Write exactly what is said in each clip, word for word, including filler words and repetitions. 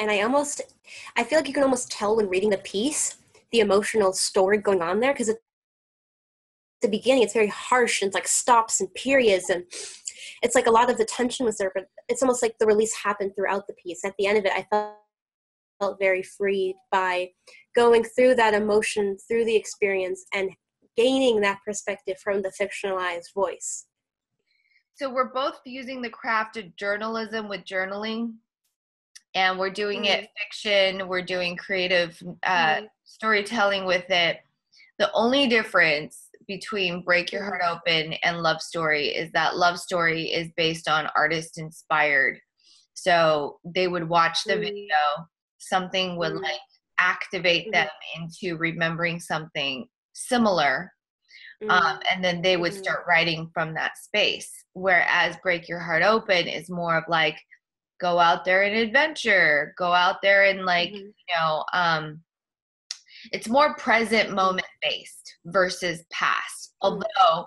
And I almost, I feel like you can almost tell when reading the piece, the emotional story going on there, because at the beginning it's very harsh and it's like stops and periods, and it's like a lot of the tension was there, but it's almost like the release happened throughout the piece. At the end of it, I felt, felt very freed by going through that emotion, through the experience, and gaining that perspective from the fictionalized voice. So we're both using the craft of journalism with journaling, and we're doing mm-hmm. it fiction, we're doing creative uh, mm-hmm. storytelling with it. The only difference between Break Your Heart Open and Love Story is that Love Story is based on artist inspired. So they would watch the mm-hmm. video, something would mm-hmm. like activate mm-hmm. them into remembering something similar. Mm-hmm. Um, and then they would mm-hmm. start writing from that space. Whereas Break Your Heart Open is more of like, go out there and adventure, go out there and like, mm-hmm. you know, um, it's more present moment based versus past. Mm-hmm. Although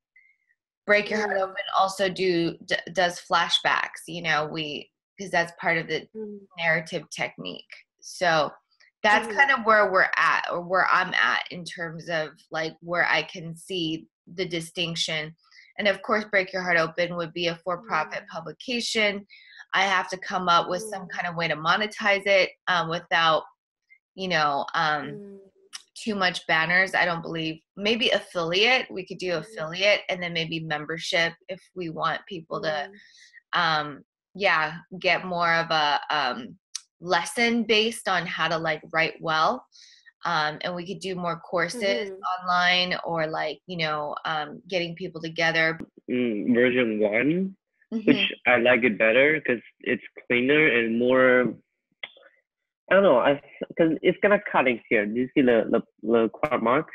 Break Your Heart Open also do d- does flashbacks, you know, we, because that's part of the mm-hmm. narrative technique. So that's mm-hmm. kind of where we're at, or where I'm at in terms of like where I can see the distinction. And of course, Break Your Heart Open would be a for-profit mm-hmm. publication. I have to come up with mm-hmm. some kind of way to monetize it um, without, you know, um, mm-hmm. too much banners. I don't believe, maybe affiliate, we could do mm-hmm. affiliate, and then maybe membership if we want people mm-hmm. to, um, yeah, get more of a um, lesson based on how to like write well. Um, and we could do more courses mm-hmm. online, or like, you know, um, getting people together. Mm, version one, mm-hmm. which I like it better because it's cleaner and more, I don't know, I because it's gonna cut it here. Do you see the, the, the quad mark?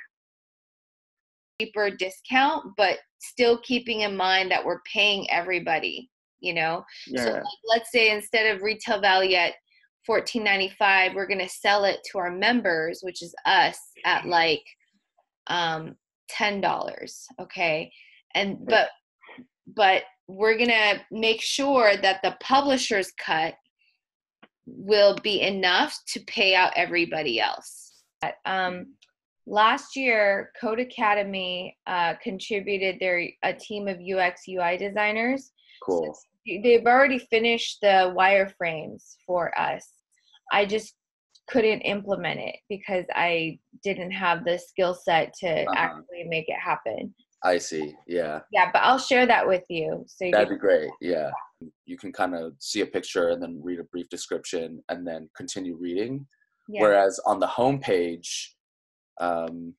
Cheaper discount, but still keeping in mind that we're paying everybody, you know? Yeah. So like, let's say instead of retail value at fourteen ninety-five, we're going to sell it to our members, which is us, at like um ten dollars. Okay. And but but we're going to make sure that the publisher's cut will be enough to pay out everybody else. Um last year, Code Academy uh contributed their a team of U X U I designers. Cool. So they've already finished the wireframes for us. I just couldn't implement it because I didn't have the skill set to uh-huh. actually make it happen. I see. Yeah. Yeah, but I'll share that with you. So you That'd can- be great. Yeah. You can kind of see a picture and then read a brief description and then continue reading. Yeah. Whereas on the homepage, um,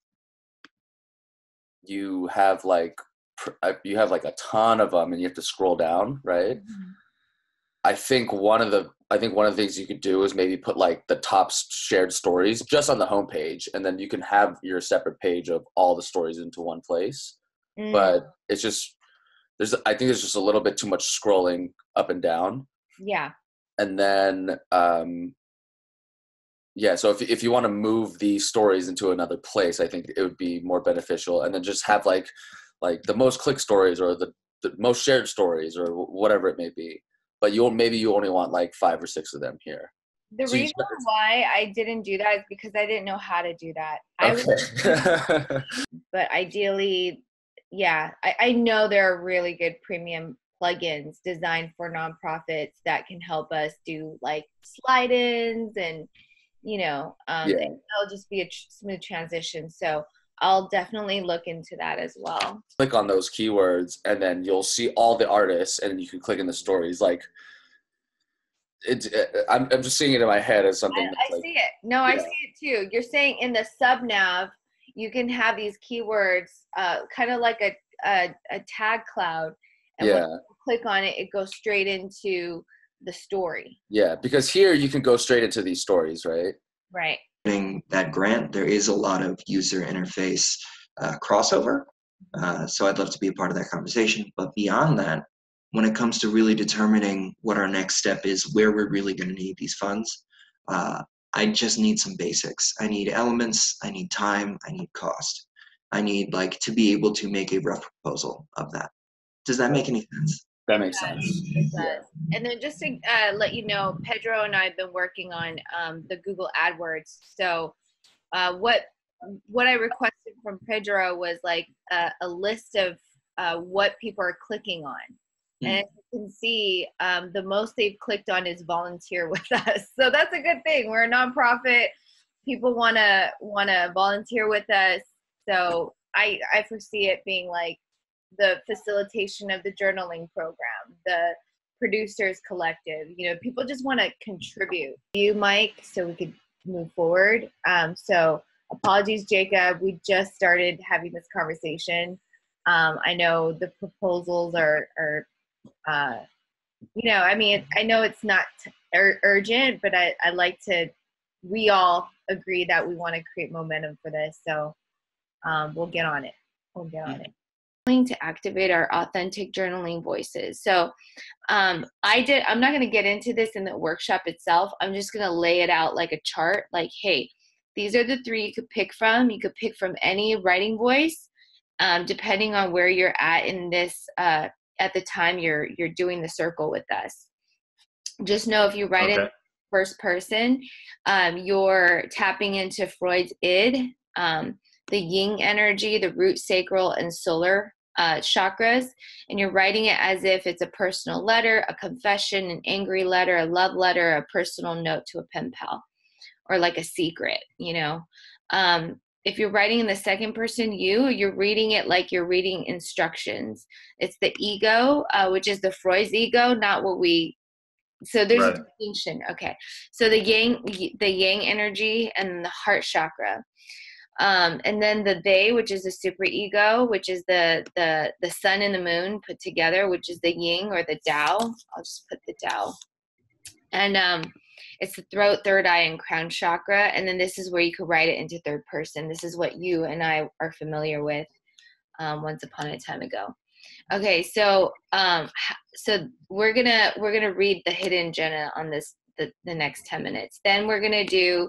you have like you have like a ton of them and you have to scroll down, right? Mm-hmm. I think one of the I think one of the things you could do is maybe put like the top shared stories just on the homepage, and then you can have your separate page of all the stories into one place. Mm. But it's just there's I think there's just a little bit too much scrolling up and down. Yeah. And then um, yeah, so if if you want to move these stories into another place, I think it would be more beneficial, and then just have like like the most click stories or the, the most shared stories or whatever it may be. But you'll maybe you only want like five or six of them here. The so reason why I didn't do that is because I didn't know how to do that. Okay. I was, but ideally, yeah, I, I know there are really good premium plugins designed for nonprofits that can help us do like slide-ins and, you know, um, yeah. it'll just be a tr- smooth transition. So I'll definitely look into that as well. Click on those keywords and then you'll see all the artists and you can click in the stories. Like it's, I'm, I'm just seeing it in my head as something. I, that's I like, see it. No, yeah. I see it too. You're saying in the sub nav, you can have these keywords, uh, kind of like a, a, a tag cloud. And yeah. when you click on it, it goes straight into the story. Yeah. Because here you can go straight into these stories, right? Right. That grant, there is a lot of user interface uh, crossover. Uh, so I'd love to be a part of that conversation. But beyond that, when it comes to really determining what our next step is, where we're really going to need these funds, uh, I just need some basics. I need elements, I need time, I need cost. I need like to be able to make a rough proposal of that. Does that make any sense? That makes sense. It does. And then just to uh, let you know, Pedro and I have been working on um, the Google AdWords. So uh, what what I requested from Pedro was like a, a list of uh, what people are clicking on. Mm. And as you can see, um, the most they've clicked on is volunteer with us. So that's a good thing. We're a nonprofit. People want to want to volunteer with us. So I, I foresee it being like the facilitation of the journaling program, the producers collective, you know, people just want to contribute. You, Mike, so we could move forward. Um, so apologies, Jacob. We just started having this conversation. Um, I know the proposals are, are uh, you know, I mean, I know it's not ur- urgent, but I, I like to, we all agree that we want to create momentum for this. So um, we'll get on it. We'll get on it. To activate our authentic journaling voices. So um, I did, I'm not going to get into this in the workshop itself. I'm just going to lay it out like a chart, like, hey, these are the three you could pick from. You could pick from any writing voice, um, depending on where you're at in this, uh, at the time you're, you're doing the circle with us. Just know if you write okay. in first person, um, you're tapping into Freud's id, um, the yin energy, the root, sacral, and solar uh, chakras, and you're writing it as if it's a personal letter, a confession, an angry letter, a love letter, a personal note to a pen pal, or like a secret, you know. Um, if you're writing in the second person you, you're reading it like you're reading instructions. It's the ego, uh, which is the Freud's ego, not what we, so there's right. a distinction. Okay. So the yang, the yang energy and the heart chakra. Um, and then the they, which is the super ego, which is the, the, the sun and the moon put together, which is the yin or the Tao. I'll just put the Tao. And um, it's the throat, third eye, and crown chakra. And then this is where you could write it into third person. This is what you and I are familiar with um, once upon a time ago. Okay, so um, so we're gonna we're gonna read the hidden Jenna on this the, the next ten minutes. Then we're gonna do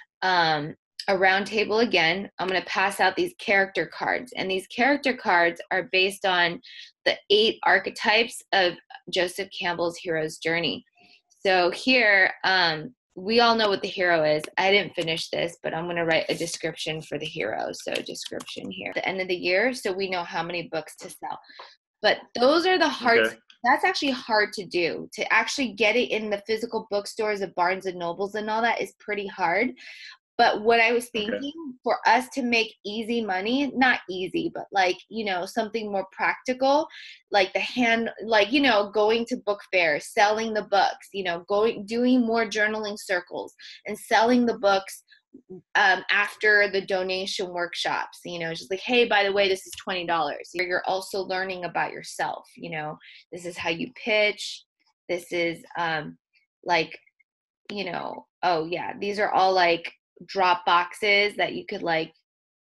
um, a round table again. I'm going to pass out these character cards, and these character cards are based on the eight archetypes of Joseph Campbell's hero's journey. So here, um, we all know what the hero is. I didn't finish this, but I'm going to write a description for the hero. So description here at the end of the year, so we know how many books to sell. But those are the hard, okay. That's actually hard to do. To actually get it in the physical bookstores of Barnes and Nobles and all that is pretty hard. But what I was thinking, okay. for us to make easy money, not easy, but like, you know, something more practical, like the hand, like, you know, going to book fairs, selling the books, you know, going, doing more journaling circles and selling the books um, after the donation workshops, you know, just like, hey, by the way, this is twenty dollars. You're also learning about yourself, you know, this is how you pitch. This is um, like, you know, oh yeah, these are all like drop boxes that you could like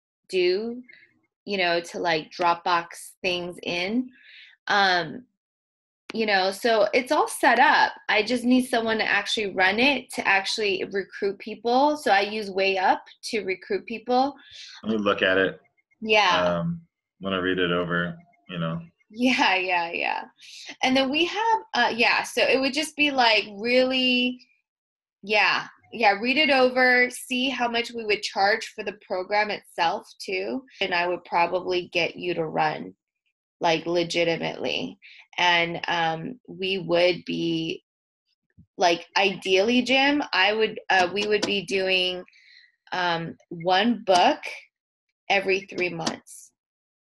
do, you know, to like Dropbox things in, um, you know, so it's all set up. I just need someone to actually run it, to actually recruit people. So I use Way Up to recruit people. Let me look at it. Yeah. Um, when I read it over, you know. Yeah, yeah, yeah. And then we have, uh, yeah, so it would just be like really, yeah, yeah, read it over, see how much we would charge for the program itself too. And I would probably get you to run like legitimately. And um, we would be like, ideally, Jim, I would, uh, we would be doing um, one book every three months.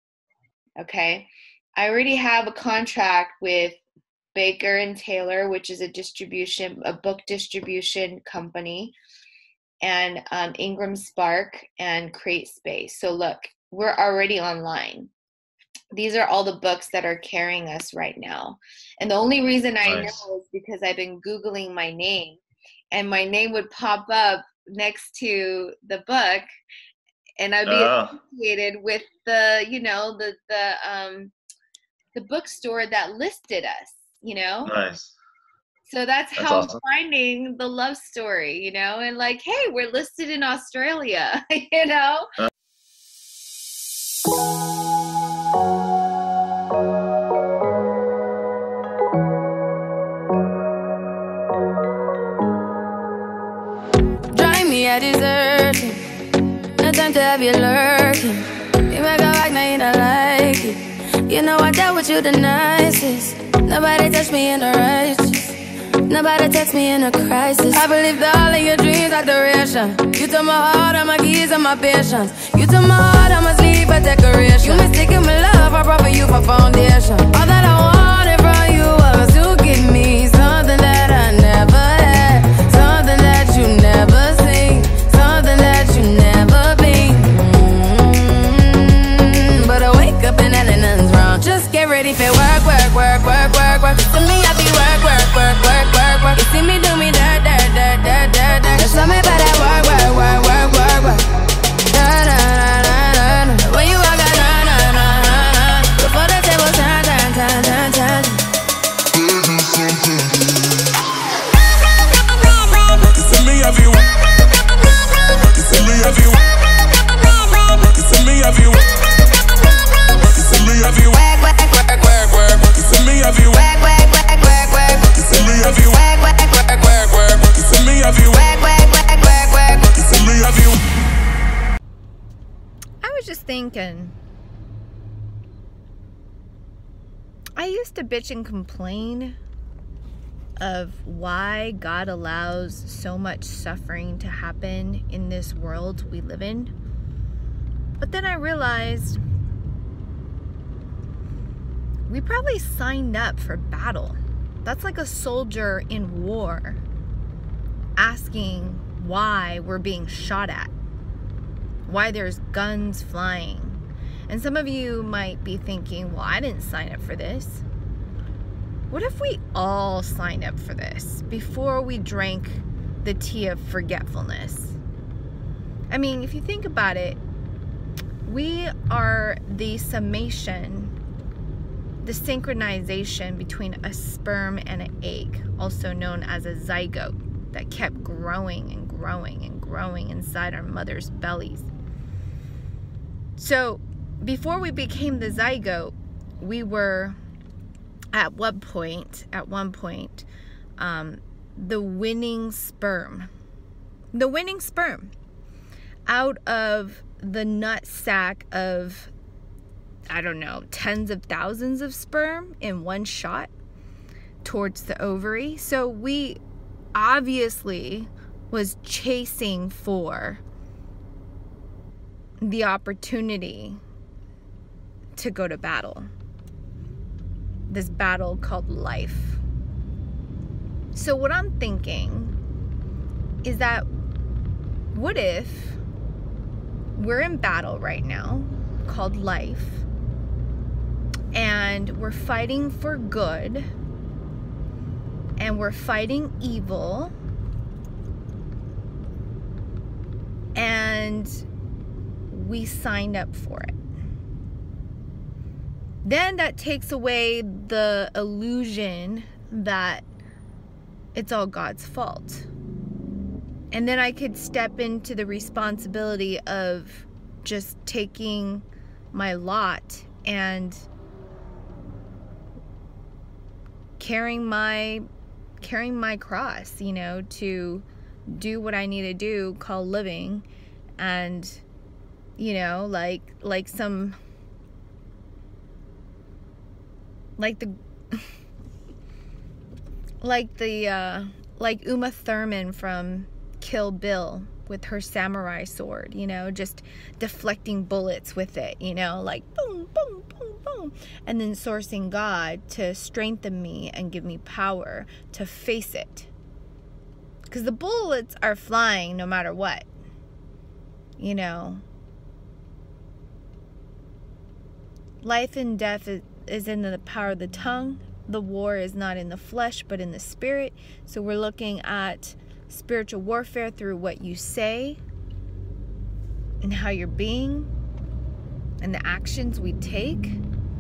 Okay. I already have a contract with Baker and Taylor, which is a distribution, a book distribution company, and um, Ingram Spark and Create Space. So look, we're already online. These are all the books that are carrying us right now. And the only reason I nice. know is because I've been Googling my name, and my name would pop up next to the book, and I'd be oh. associated with the, you know, the, the, um, the bookstore that listed us, you know? Nice. So that's, that's how awesome. I'm finding the love story, you know? And like, hey, we're listed in Australia, you know? Uh- I deserve it. No time to have you lurking. You make a back, now you don't like it. You know I dealt with you the nicest. Nobody touched me in the righteous. Nobody text me in a crisis. I believed all of your dreams are duration. You took my heart, all my keys, and my patience. You took my heart, I must leave a decoration. You mistaken my love, I brought for you for foundation. All that I wanted from you was to give me something that I never had, something that you never seen, something that you never been. Mm-hmm. But I wake up and nothing's wrong. Just get ready for work, work, work, work, work, work. To me, I be work, work, work, work, work, work. You see me do me dirt, dirt, dirt, dirt, dirt, dirt. Just love me by that work, work, work, work, work, work. Na na na na na na. When you walk out, na na na na na. Before the table turn, turn, turn, turn, turn. You see me have you. You see me have you. You see me have you. You see me have you. Work, work, work, work, work. You see me have you. Work, work, work, work, work. You see me have you. Work, work, work, work, work. You see me have you. Work, work, work, work, work. You see me have you. I was just thinking, I used to bitch and complain of why God allows so much suffering to happen in this world we live in. But then I realized we probably signed up for battle. That's like a soldier in war asking why we're being shot at, why there's guns flying. And some of you might be thinking, well, I didn't sign up for this. What if we all signed up for this before we drank the tea of forgetfulness? I mean, if you think about it, we are the summation, the synchronization between a sperm and an egg, also known as a zygote, that kept growing and growing and growing inside our mother's bellies. So before we became the zygote, we were at one point, at one point, um, the winning sperm. The winning sperm out of the nut sack of, I don't know, tens of thousands of sperm in one shot towards the ovary. So we obviously was chasing for the opportunity to go to battle. This battle called life. So what I'm thinking is that what if we're in battle right now called life, and we're fighting for good, and we're fighting evil, and we signed up for it. Then that takes away the illusion that it's all God's fault. And then I could step into the responsibility of just taking my lot and carrying my carrying my cross, you know, to do what I need to do, called living, and you know, like like some like the like the uh like Uma Thurman from Kill Bill with her samurai sword, you know, just deflecting bullets with it, you know, like boom, boom, boom, boom, and then sourcing God to strengthen me and give me power to face it. Because the bullets are flying no matter what, you know. Life and death is, is in the power of the tongue. The war is not in the flesh, but in the spirit. So we're looking at spiritual warfare through what you say and how you're being and the actions we take.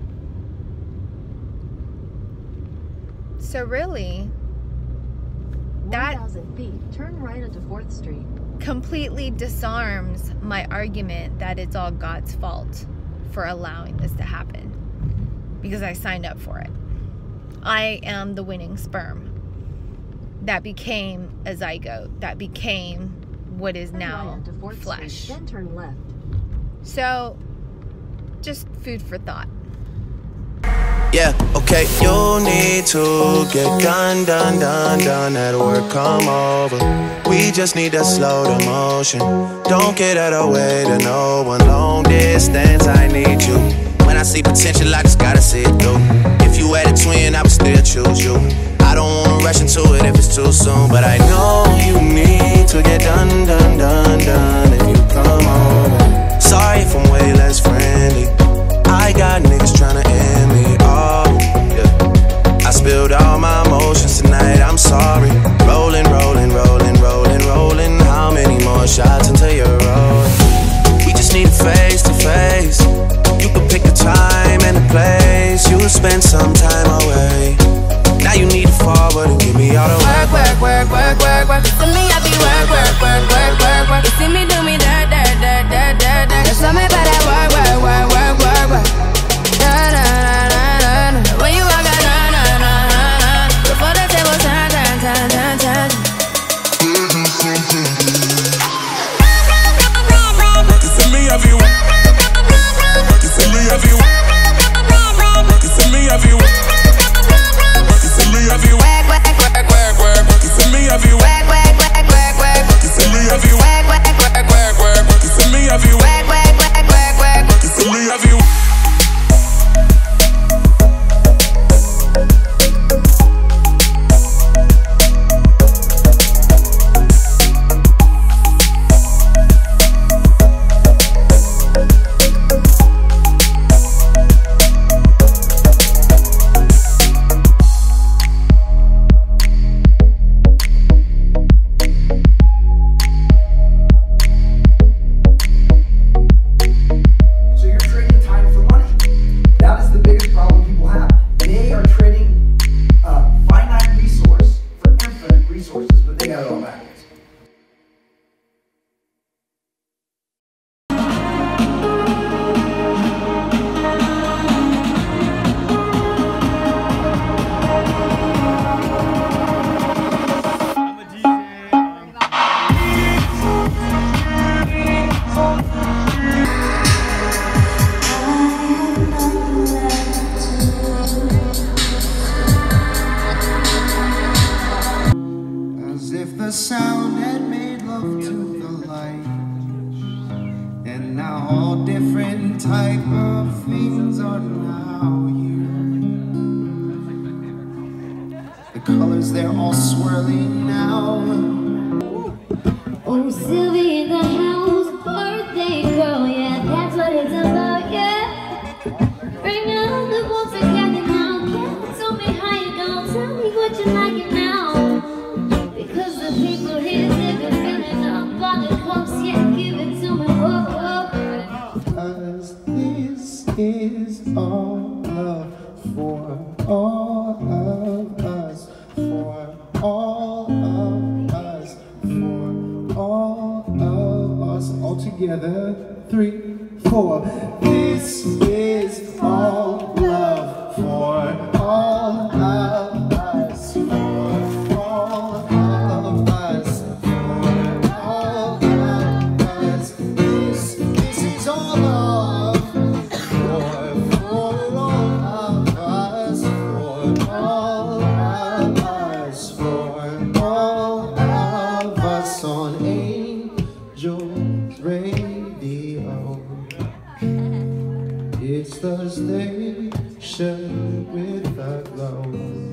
So really, that one thousand feet, turn right onto fourth street. Completely disarms my argument that it's all God's fault for allowing this to happen, because I signed up for it. I am the winning sperm that became a zygote, that became what is now flesh. Then turn left. So, just food for thought. Yeah, okay, you need to get done, done, done, done. That work, come over. We just need to slow the motion. Don't get out of the way to no one. Long distance, I need you. When I see potential, I just gotta see it through. If you had a twin, I would still choose you. I don't wanna rush into it if it's too soon, but I know you need to get done, done, done, done. If you come over. Sorry if I'm way less friendly. I got niggas tryna end me, oh, yeah. I spilled all my emotions tonight, I'm sorry. Rolling, rolling, rolling, rolling, rolling. How many more shots until you're rolling? We just need a face to face. You can pick the time and the place. You'll spend some time away. Now you need to forward and give me all the work, work, work, work, work, work. To me, I be work, work, work, work, work, work. You see me do me dirt, dirt, dirt, dirt, dirt, dirt. There's something about that work, work, work, work, work, work. Na na na na na na. When you walk out, na na na na na. Before the table turn, turn, turn, turn, turn. You see me have you. You see me have you. You see me have you. You see me have you. Work, work, work, work, work. You see me have you. Work, work, work, work, work. You see me have you. Work, work, work, work, work. You see me have you. Work, work, work, work, work. You see me have you. The sound had made love to the light, and now all different type of things are now here. The colors, they're all swirling now. Oh, Sylvie in the house, birthday girl, yeah, that's what it's about, yeah. Bring out the box and candy now, yeah. Tell me how you gonna tell me what you like it now. The people here, they've been filling up all the cups, yeah, give it to me, oh, oh. Cause this is all love for all of us, for all of us, for all of us, all together, three, four. This is all love for all of us, for all of us, for all of us. This, this is all love for, for all of us, for all of us, for all of us on Angel's Radio. It's the station with the glow.